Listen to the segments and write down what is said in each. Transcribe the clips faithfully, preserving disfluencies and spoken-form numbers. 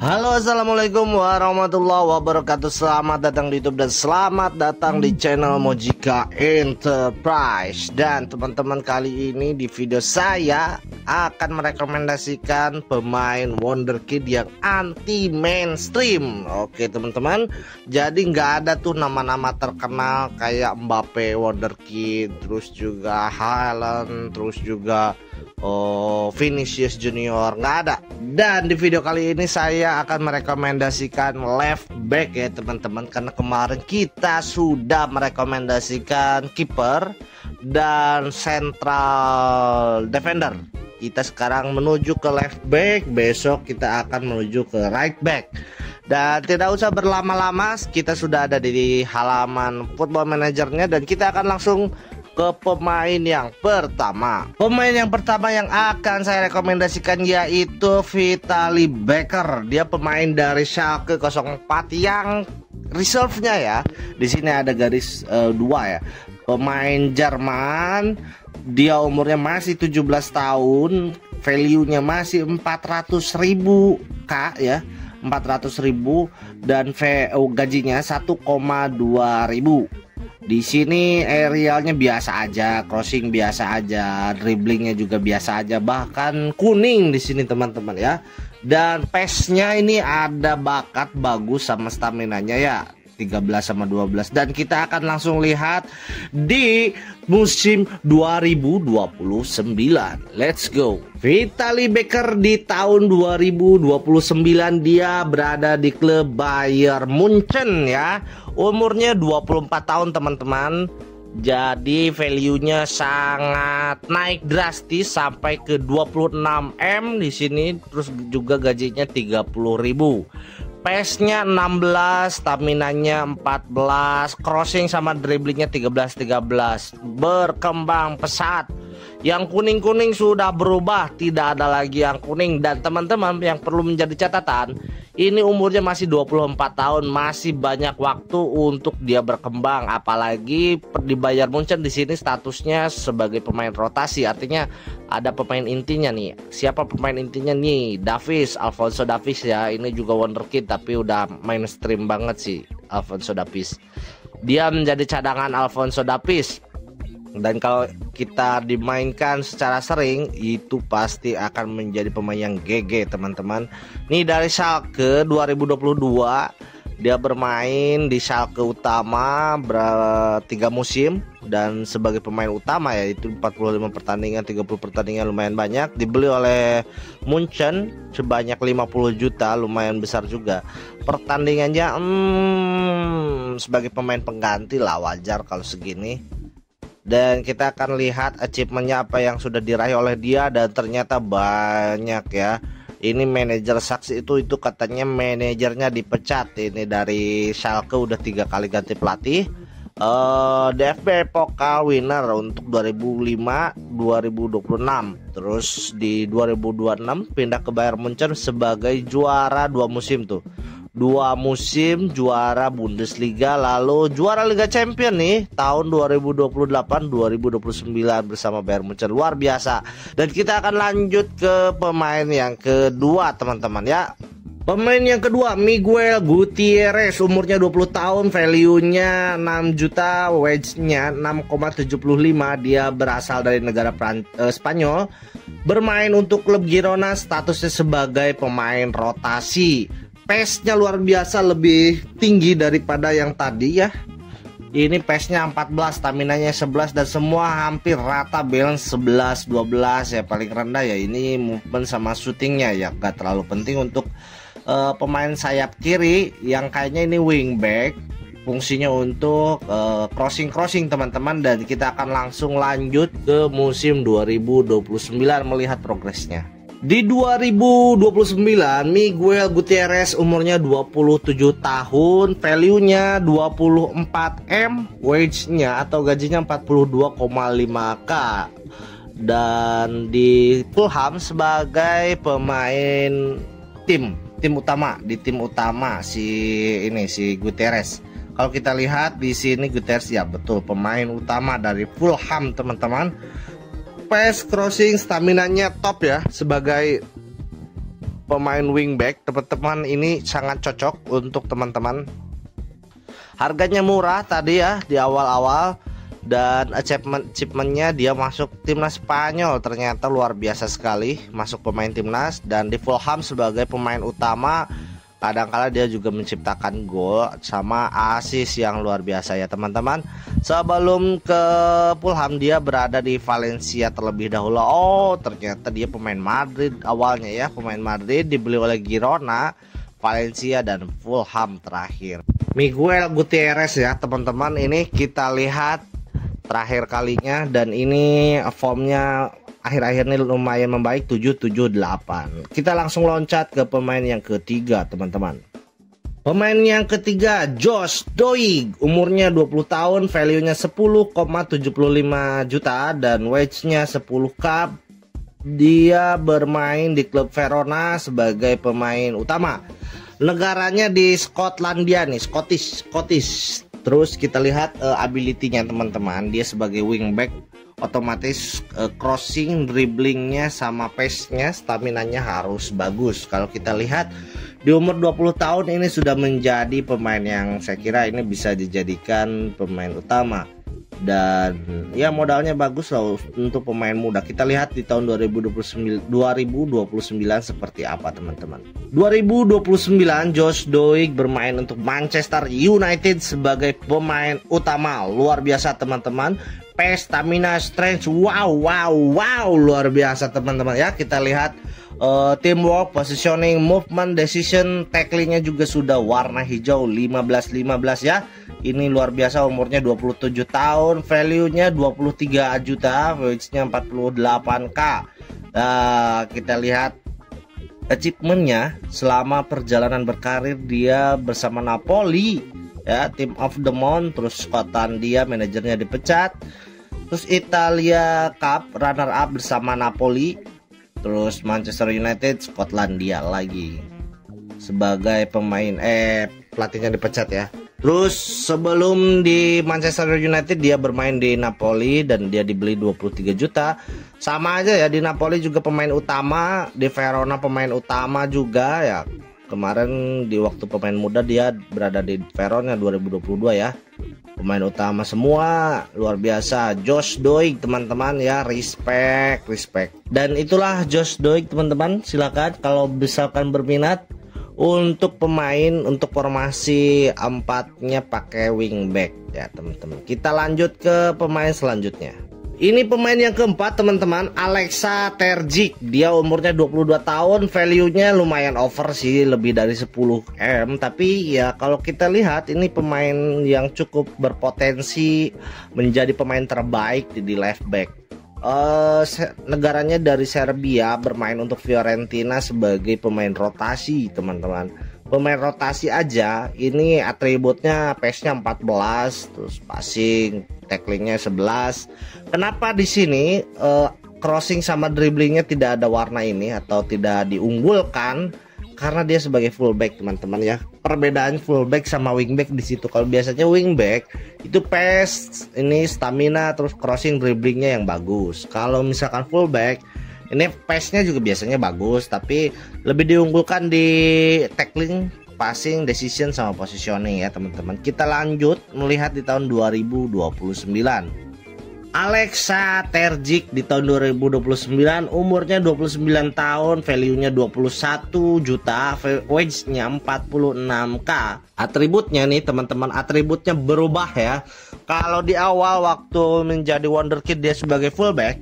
Halo, assalamualaikum warahmatullahi wabarakatuh. Selamat datang di YouTube dan selamat datang di channel Mojika Enterprise. Dan teman-teman, kali ini di video saya akan merekomendasikan pemain wonderkid yang anti mainstream. Oke teman-teman, jadi nggak ada tuh nama-nama terkenal kayak Mbappe wonderkid, terus juga Haaland, terus juga Oh, Vinicius Junior, nggak ada. Dan di video kali ini saya akan merekomendasikan left back ya teman-teman, karena kemarin kita sudah merekomendasikan kiper dan central defender. Kita sekarang menuju ke left back, besok kita akan menuju ke right back. Dan tidak usah berlama-lama, kita sudah ada di halaman Football Managernya dan kita akan langsung ke pemain yang pertama. Pemain yang pertama yang akan saya rekomendasikan yaitu Vitali Becker. Dia pemain dari Schalke nol empat yang reserve-nya ya. Di sini ada garis uh, dua ya. Pemain Jerman, dia umurnya masih tujuh belas tahun, value-nya masih empat ratus ribu K ya. empat ratus ribu dan V O gajinya satu koma dua ribu. Di sini aerialnya biasa aja, crossing biasa aja, dribblingnya juga biasa aja, bahkan kuning di sini teman-teman ya. Dan pace-nya ini ada bakat bagus sama stamina-nya ya, tiga belas sama dua belas. Dan kita akan langsung lihat di musim dua ribu dua puluh sembilan. Let's go. Vitali Becker di tahun dua ribu dua puluh sembilan dia berada di klub Bayern Munchen ya. Umurnya dua puluh empat tahun teman-teman. Jadi value-nya sangat naik drastis sampai ke dua puluh enam M di sini, terus juga gajinya tiga puluh ribu. Pace-nya enam belas, stamina-nya empat belas, crossing sama dribblingnya tiga belas tiga belas. Berkembang pesat. Yang kuning-kuning sudah berubah, tidak ada lagi yang kuning. Dan teman-teman yang perlu menjadi catatan, ini umurnya masih dua puluh empat tahun, masih banyak waktu untuk dia berkembang. Apalagi di Bayern Munchen di sini statusnya sebagai pemain rotasi, artinya ada pemain intinya nih. Siapa pemain intinya nih? Davies, Alphonso Davies ya. Ini juga wonderkid tapi udah mainstream banget sih Alphonso Davies. Dia menjadi cadangan Alphonso Davies. Dan kalau kita dimainkan secara sering, itu pasti akan menjadi pemain yang G G teman-teman. Nih dari Schalke dua ribu dua puluh dua, dia bermain di Schalke utama tiga musim dan sebagai pemain utama yaitu empat puluh lima pertandingan, tiga puluh pertandingan, lumayan banyak. Dibeli oleh Munchen sebanyak lima puluh juta, lumayan besar juga. Pertandingannya hmm, sebagai pemain pengganti lah, wajar kalau segini. Dan kita akan lihat achievementnya apa yang sudah diraih oleh dia, dan ternyata banyak ya. Ini manajer saksi itu itu katanya manajernya dipecat. Ini dari Schalke udah tiga kali ganti pelatih. uh, D F B Pokal winner untuk dua ribu lima dua ribu dua puluh enam. Terus di dua ribu dua puluh enam pindah ke Bayern Munchen sebagai juara dua musim tuh. Dua musim juara Bundesliga, lalu juara Liga Champions nih tahun dua ribu dua puluh delapan dua ribu dua puluh sembilan bersama Bayern Munchen. Luar biasa. Dan kita akan lanjut ke pemain yang kedua teman-teman ya. Pemain yang kedua Miguel Gutierrez, umurnya dua puluh tahun, value-nya enam juta, wage-nya enam koma tujuh lima. Dia berasal dari negara Pran eh, Spanyol. Bermain untuk klub Girona, statusnya sebagai pemain rotasi. Pace-nya luar biasa, lebih tinggi daripada yang tadi ya. Ini pace-nya empat belas, stamina-nya sebelas, dan semua hampir rata balance sebelas dua belas ya. Paling rendah ya ini movement sama shooting-nya ya, gak terlalu penting untuk uh, pemain sayap kiri yang kayaknya ini wingback. Fungsinya untuk crossing-crossing uh, teman-teman. Dan kita akan langsung lanjut ke musim dua ribu dua puluh sembilan melihat progresnya. Di dua ribu dua puluh sembilan, Miguel Gutierrez umurnya dua puluh tujuh tahun, value-nya dua puluh empat M, wage-nya atau gajinya empat puluh dua koma lima K. Dan di Fulham sebagai pemain tim, tim utama, di tim utama si ini si Gutierrez. Kalau kita lihat di sini Gutierrez ya betul pemain utama dari Fulham teman-teman. Pace, crossing, stamina-nya top ya sebagai pemain wingback teman-teman, ini sangat cocok untuk teman-teman. Harganya murah tadi ya di awal-awal, dan achievement achievementnya dia masuk timnas Spanyol, ternyata luar biasa sekali masuk pemain timnas. Dan di Fulham sebagai pemain utama, kadang-kala dia juga menciptakan gol sama assist yang luar biasa ya teman-teman. Sebelum ke Fulham dia berada di Valencia terlebih dahulu. Oh ternyata dia pemain Madrid awalnya ya, pemain Madrid dibeli oleh Girona, Valencia dan Fulham terakhir. Miguel Gutierrez ya teman-teman, ini kita lihat terakhir kalinya, dan ini formnya akhir-akhir ini lumayan membaik, tujuh tujuh delapan. Kita langsung loncat ke pemain yang ketiga teman-teman. Pemain yang ketiga Josh Doig, umurnya dua puluh tahun, value-nya sepuluh koma tujuh lima juta dan wage-nya sepuluh K. Dia bermain di klub Verona sebagai pemain utama. Negaranya di Skotlandia nih, Scottish, Scottish. Terus kita lihat uh, ability-nya teman-teman. Dia sebagai wingback, otomatis uh, crossing, dribblingnya sama pace-nya, stamina-nya harus bagus. Kalau kita lihat di umur dua puluh tahun ini sudah menjadi pemain yang saya kira ini bisa dijadikan pemain utama. Dan ya modalnya bagus loh untuk pemain muda. Kita lihat di tahun dua ribu dua puluh sembilan seperti apa teman-teman. dua ribu dua puluh sembilan Josh Doig bermain untuk Manchester United sebagai pemain utama. Luar biasa teman-teman. Pace, stamina, strength, wow wow wow, luar biasa teman-teman ya. Kita lihat uh, teamwork, positioning, movement, decision, tacklingnya juga sudah warna hijau lima belas lima belas ya. Ini luar biasa, umurnya dua puluh tujuh tahun, value-nya dua puluh tiga juta, wage-nya empat puluh delapan K. Nah, kita lihat achievement-nya selama perjalanan berkarir dia bersama Napoli ya, Team of the Month, terus Skotlandia manajernya dipecat. Terus Italia Cup runner up bersama Napoli, terus Manchester United, Skotlandia lagi sebagai pemain eh pelatihnya dipecat ya. Terus sebelum di Manchester United dia bermain di Napoli dan dia dibeli dua puluh tiga juta. Sama aja ya, di Napoli juga pemain utama, di Verona pemain utama juga ya. Kemarin di waktu pemain muda dia berada di Verona dua ribu dua puluh dua ya. Pemain utama semua, luar biasa. Josh Doig teman-teman ya, respect, respect. Dan itulah Josh Doig teman-teman. Silakan kalau misalkan berminat untuk pemain untuk formasi empatnya pakai wingback ya teman-teman. Kita lanjut ke pemain selanjutnya. Ini pemain yang keempat teman-teman, Alexa Terzic. Dia umurnya dua puluh dua tahun, value-nya lumayan over sih, lebih dari sepuluh M. Tapi ya kalau kita lihat ini pemain yang cukup berpotensi menjadi pemain terbaik di left back. Uh, negaranya dari Serbia, bermain untuk Fiorentina sebagai pemain rotasi teman-teman. Pemain rotasi aja ini atributnya pace-nya empat belas, terus passing, tacklingnya sebelas. Kenapa di sini uh, crossing sama dribblingnya tidak ada warna ini atau tidak diunggulkan? Karena dia sebagai fullback teman-teman ya. Perbedaan fullback sama wingback di situ. Kalau biasanya wingback itu pace, ini stamina, terus crossing, dribblingnya yang bagus. Kalau misalkan fullback ini pace-nya juga biasanya bagus, tapi lebih diunggulkan di tackling, passing, decision sama positioning ya teman-teman. Kita lanjut melihat di tahun dua ribu dua puluh sembilan. Alexa Terzic di tahun dua ribu dua puluh sembilan, umurnya dua puluh sembilan tahun, value-nya dua puluh satu juta, wage-nya empat puluh enam K. Atributnya nih teman-teman, atributnya berubah ya. Kalau di awal waktu menjadi wonderkid dia sebagai fullback,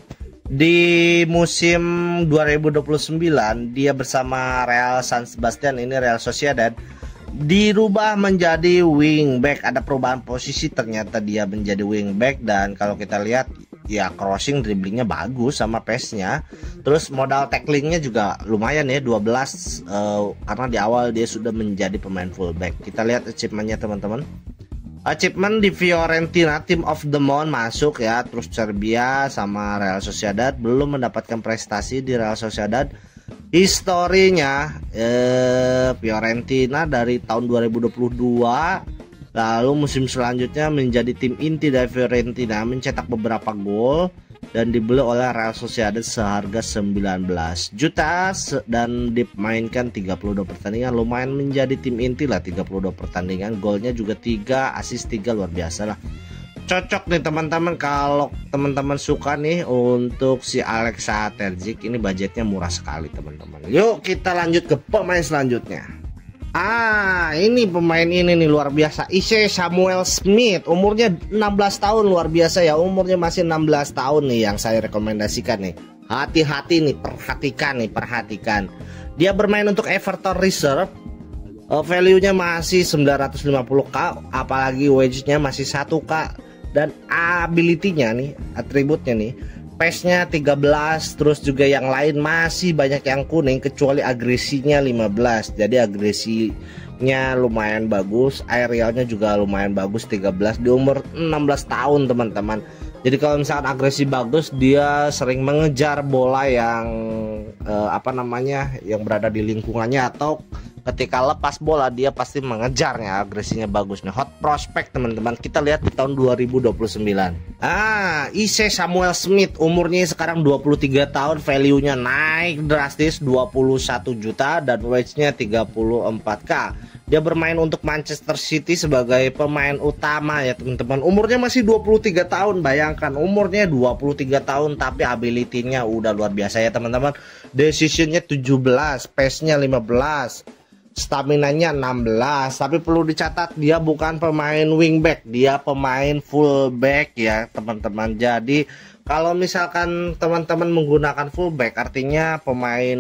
di musim dua ribu dua puluh sembilan dia bersama Real San Sebastian, ini Real Sociedad, dirubah menjadi wingback. Ada perubahan posisi, ternyata dia menjadi wingback. Dan kalau kita lihat ya crossing, dribblingnya bagus sama pace-nya. Terus modal tacklingnya juga lumayan ya, dua belas, uh, karena di awal dia sudah menjadi pemain fullback. Kita lihat achievement-nya teman-teman. Achievement di Fiorentina, Team of the Month masuk ya. Terus Serbia sama Real Sociedad, belum mendapatkan prestasi di Real Sociedad. Historinya eh, Fiorentina dari tahun dua ribu dua puluh dua, lalu musim selanjutnya menjadi tim inti dari Fiorentina, mencetak beberapa gol dan dibeli oleh Real Sociedad seharga sembilan belas juta dan dimainkan tiga puluh dua pertandingan. Lumayan menjadi tim inti lah, tiga puluh dua pertandingan, golnya juga tiga, assist tiga, luar biasa lah. Cocok nih teman-teman kalau teman-teman suka nih untuk si Alexa Terzic, ini budgetnya murah sekali teman-teman. Yuk kita lanjut ke pemain selanjutnya. Ah, ini pemain ini nih luar biasa, Ise Samuel Smith, umurnya enam belas tahun, luar biasa ya, umurnya masih enam belas tahun nih yang saya rekomendasikan nih. Hati-hati nih, perhatikan nih, perhatikan. Dia bermain untuk Everton Reserve, uh, value-nya masih sembilan ratus lima puluh k, apalagi wage-nya masih satu k, dan ability-nya nih, atributnya nih, pace-nya tiga belas, terus juga yang lain masih banyak yang kuning kecuali agresinya lima belas. Jadi agresinya lumayan bagus, aerialnya juga lumayan bagus tiga belas di umur enam belas tahun teman-teman. Jadi kalau misalkan agresi bagus, dia sering mengejar bola yang eh, apa namanya, yang berada di lingkungannya, atau ketika lepas bola dia pasti mengejarnya, agresinya bagus nih. Hot prospect teman-teman, kita lihat di tahun dua ribu dua puluh sembilan. Ah, Ise Samuel Smith, umurnya sekarang dua puluh tiga tahun, value-nya naik drastis dua puluh satu juta dan wage-nya tiga puluh empat k. Dia bermain untuk Manchester City sebagai pemain utama ya teman-teman. Umurnya masih dua puluh tiga tahun, bayangkan umurnya dua puluh tiga tahun tapi ability-nya udah luar biasa ya teman-teman. Decision-nya tujuh belas, pace-nya lima belas, stamina-nya enam belas, tapi perlu dicatat dia bukan pemain wingback, dia pemain fullback ya teman-teman. Jadi kalau misalkan teman-teman menggunakan fullback, artinya pemain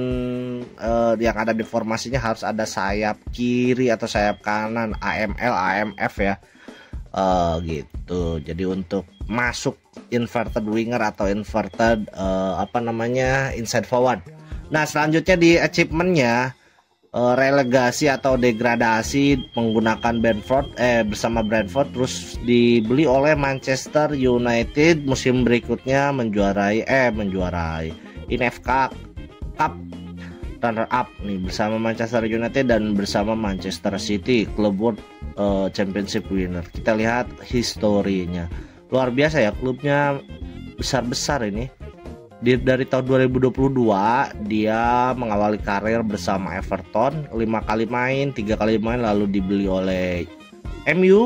eh, yang ada di formasinya harus ada sayap kiri atau sayap kanan, A M L, A M F ya, eh, gitu. Jadi untuk masuk inverted winger atau inverted eh, apa namanya, inside forward. Nah selanjutnya di achievementnya, relegasi atau degradasi menggunakan Brentford eh bersama Brentford, terus dibeli oleh Manchester United, musim berikutnya menjuarai eh menjuarai I N F Cup Cup runner up nih bersama Manchester United dan bersama Manchester City, klub World uh, Championship winner. Kita lihat historinya, luar biasa ya, klubnya besar-besar ini. Di, dari tahun dua ribu dua puluh dua dia mengawali karir bersama Everton, lima kali main, tiga kali main, lalu dibeli oleh M U,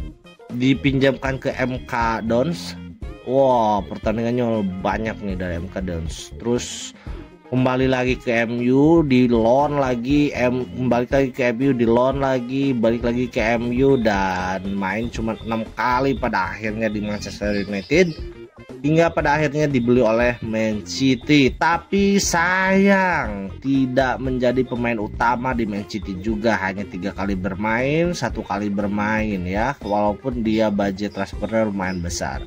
dipinjamkan ke M K Dons. Wow, pertandingannya banyak nih dari M K Dons. Terus kembali lagi ke M U, di loan lagi, M, kembali lagi ke M U, di loan lagi, balik lagi ke M U, dan main cuma enam kali pada akhirnya di Manchester United. Hingga pada akhirnya dibeli oleh Man City. Tapi sayang tidak menjadi pemain utama di Man City juga, hanya tiga kali bermain, satu kali bermain ya, walaupun dia budget transfernya lumayan besar.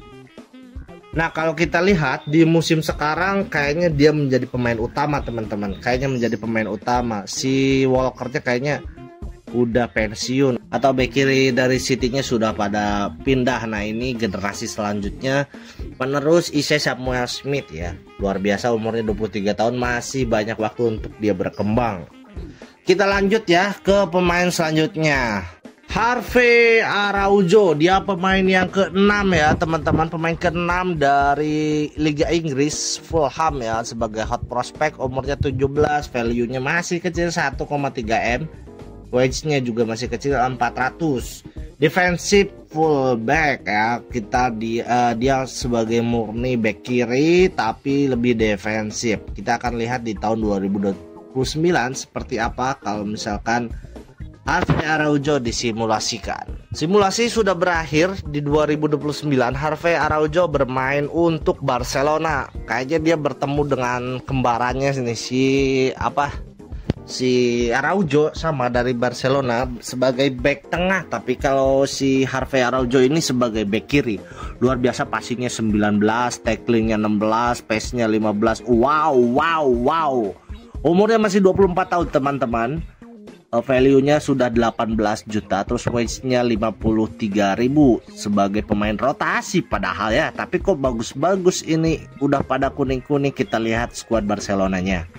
Nah kalau kita lihat di musim sekarang kayaknya dia menjadi pemain utama teman-teman, kayaknya menjadi pemain utama. Si Walker-nya kayaknya udah pensiun atau bek kiri dari City-nya sudah pada pindah. Nah ini generasi selanjutnya penerus Ise Samuel Smith ya, luar biasa, umurnya dua puluh tiga tahun, masih banyak waktu untuk dia berkembang. Kita lanjut ya ke pemain selanjutnya, Harvey Araujo. Dia pemain yang keenam ya teman-teman, pemain keenam dari Liga Inggris, Fulham ya, sebagai hot prospect. Umurnya tujuh belas, value-nya masih kecil satu koma tiga M, wage-nya juga masih kecil empat ratus. Defensive fullback ya, kita di uh, dia sebagai murni back kiri tapi lebih defensif. Kita akan lihat di tahun dua ribu dua puluh sembilan seperti apa kalau misalkan Harvey Araujo disimulasikan. Simulasi sudah berakhir di dua ribu dua puluh sembilan. Harvey Araujo bermain untuk Barcelona. Kayaknya dia bertemu dengan kembarannya sini, si apa? Si Araujo sama dari Barcelona sebagai back tengah, tapi kalau si Harvey Araujo ini sebagai back kiri. Luar biasa, passingnya sembilan belas, tacklingnya enam belas, pace-nya lima belas. Wow, wow, wow. Umurnya masih dua puluh empat tahun teman-teman. Uh, value-nya sudah delapan belas juta, terus wage-nya lima puluh tiga ribu sebagai pemain rotasi padahal ya, tapi kok bagus-bagus ini, udah pada kuning-kuning. Kita lihat skuad Barcelonanya.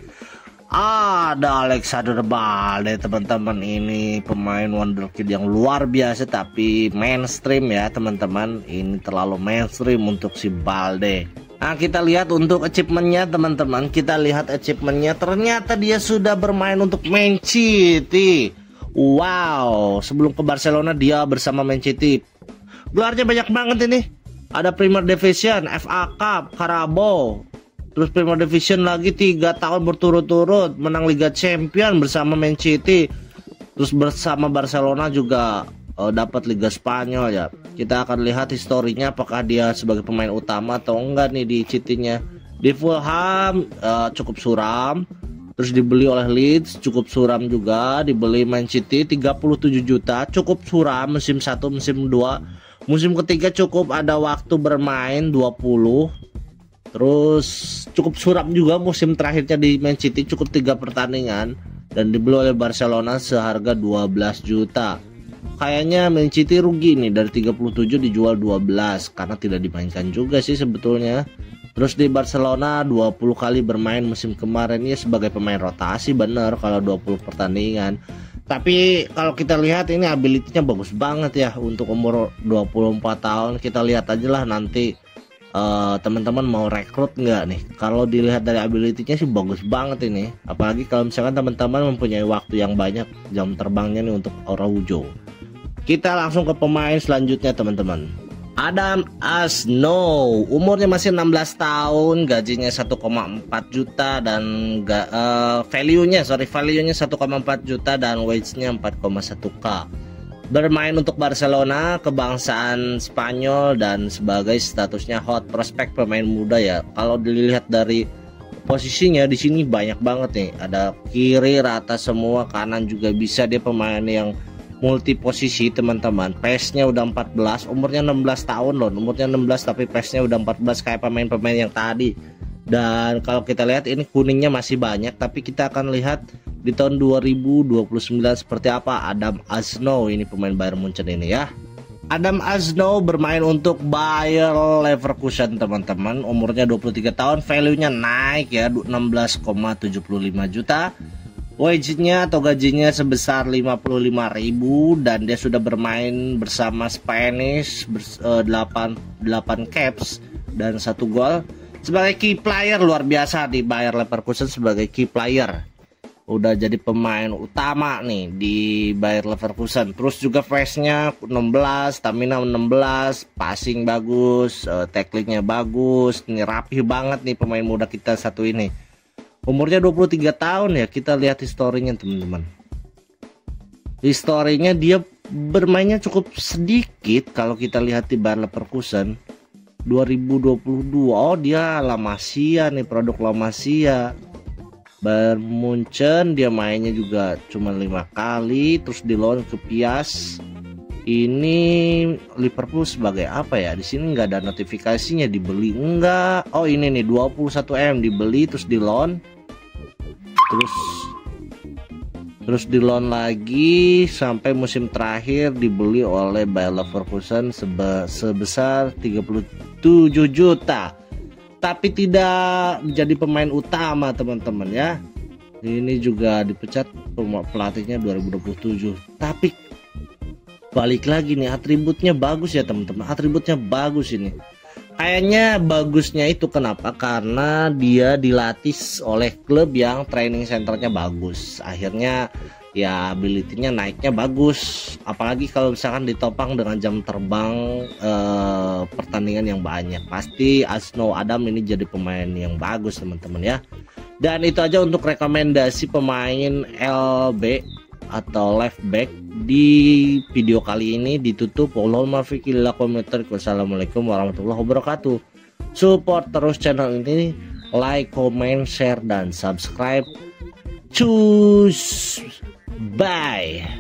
Ada Alexander Balde teman-teman, ini pemain wonderkid yang luar biasa tapi mainstream ya teman-teman. Ini terlalu mainstream untuk si Balde. Nah, kita lihat untuk achievementnya teman-teman. Kita lihat achievementnya. Ternyata dia sudah bermain untuk Man City. Wow, sebelum ke Barcelona dia bersama Man City. Gelarnya banyak banget ini. Ada Premier Division, F A Cup, Carabao. Terus Premier Division lagi tiga tahun berturut-turut. Menang Liga Champion bersama Man City. Terus bersama Barcelona juga uh, dapat Liga Spanyol ya. Kita akan lihat historinya apakah dia sebagai pemain utama atau enggak nih di City-nya. Di Fulham uh, cukup suram. Terus dibeli oleh Leeds cukup suram juga. Dibeli Man City tiga puluh tujuh juta cukup suram musim satu, musim dua. Musim ketiga cukup ada waktu bermain dua puluh. Terus cukup suram juga musim terakhirnya di Man City cukup tiga pertandingan. Dan dibeli oleh Barcelona seharga dua belas juta. Kayaknya Man City rugi nih, dari tiga puluh tujuh dijual dua belas karena tidak dimainkan juga sih sebetulnya. Terus di Barcelona dua puluh kali bermain musim kemarin ya sebagai pemain rotasi, bener kalau dua puluh pertandingan. Tapi kalau kita lihat ini ability-nya bagus banget ya untuk umur dua puluh empat tahun. Kita lihat aja lah nanti uh, teman-teman mau rekrut nggak nih. Kalau dilihat dari ability-nya sih bagus banget ini. Apalagi kalau misalkan teman-teman mempunyai waktu yang banyak, jam terbangnya nih untuk Araujo. Kita langsung ke pemain selanjutnya teman-teman. Adam Asno, umurnya masih enam belas tahun, gajinya satu koma empat juta dan uh, value-nya sorry value-nya satu koma empat juta dan wage-nya empat koma satu K. Bermain untuk Barcelona, kebangsaan Spanyol dan sebagai statusnya hot prospect pemain muda ya. Kalau dilihat dari posisinya di sini banyak banget nih. Ada kiri rata semua, kanan juga bisa, dia pemain yang multi posisi teman-teman. Pace-nya udah empat belas, umurnya enam belas tahun loh. Umurnya enam belas tapi pace-nya udah empat belas kayak pemain-pemain yang tadi. Dan kalau kita lihat ini kuningnya masih banyak, tapi kita akan lihat di tahun dua ribu dua puluh sembilan seperti apa Adam Asno ini pemain Bayern Munchen ini ya. Adam Asno bermain untuk Bayer Leverkusen teman-teman. Umurnya dua puluh tiga tahun, value-nya naik ya enam belas koma tujuh lima juta. Wage-nya atau gajinya sebesar lima puluh lima ribu dan dia sudah bermain bersama Spanish uh, delapan, delapan caps dan satu gol sebagai key player. Luar biasa di Bayer Leverkusen sebagai key player. Udah jadi pemain utama nih di Bayer Leverkusen. Terus juga pace-nya enam belas, stamina enam belas, passing bagus, uh, tacklingnya bagus. Ini rapih banget nih pemain muda kita satu ini. Umurnya dua puluh tiga tahun ya. Kita lihat historinya teman-teman. Historinya dia bermainnya cukup sedikit kalau kita lihat di Bayer Leverkusen dua ribu dua puluh dua. Oh dia La Masia nih, produk La Masia. Bayern Munchen dia mainnya juga cuma lima kali. Terus di loan ke Pias. Ini Liverpool sebagai apa ya? Di sini nggak ada notifikasinya, dibeli enggak? Oh ini nih dua puluh satu M dibeli terus di loan. Terus terus di loan lagi sampai musim terakhir dibeli oleh Bayer Leverkusen sebe sebesar tiga puluh tujuh juta. Tapi tidak menjadi pemain utama teman-teman ya. Ini juga dipecat pelatihnya dua ribu dua puluh tujuh. Tapi balik lagi nih, atributnya bagus ya teman-teman. Atributnya bagus ini. Kayaknya bagusnya itu kenapa? Karena dia dilatih oleh klub yang training centernya bagus. Akhirnya ya ability-nya naiknya bagus. Apalagi kalau misalkan ditopang dengan jam terbang eh, pertandingan yang banyak. Pasti Asno Adam ini jadi pemain yang bagus teman-teman ya. Dan itu aja untuk rekomendasi pemain L B atau left back di video kali ini. Ditutup. Wassalamualaikum warahmatullahi wabarakatuh. Support terus channel ini, like, comment, share dan subscribe. Cus, bye.